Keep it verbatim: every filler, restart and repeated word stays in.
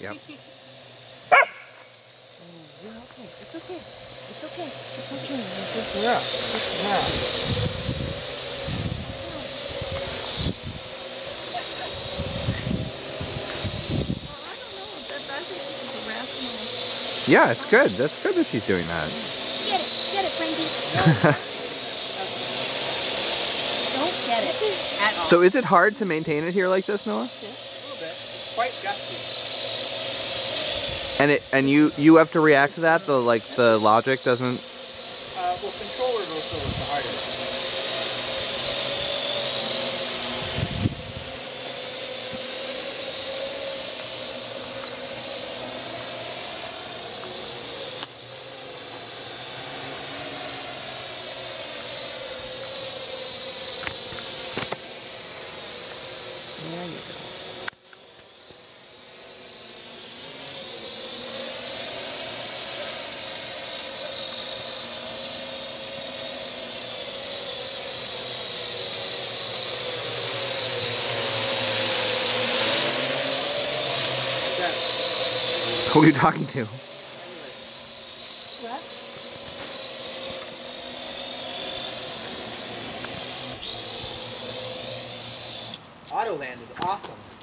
Yep. Oh, you're okay. It's okay. It's okay. It's okay. It's okay. Yeah. Yeah. Oh, I don't know. That, I think this is irrational. Yeah, it's good. That's good that she's doing that. Get it. Get it, Frankie. Don't get it at all. So is it hard to maintain it here like this, Noah? A little bit. It's quite gusty. And it and you you have to react to that. The like the logic doesn't. Uh, well, controller goes over the hardest. There you go. Who are you talking to? What? Auto land is awesome.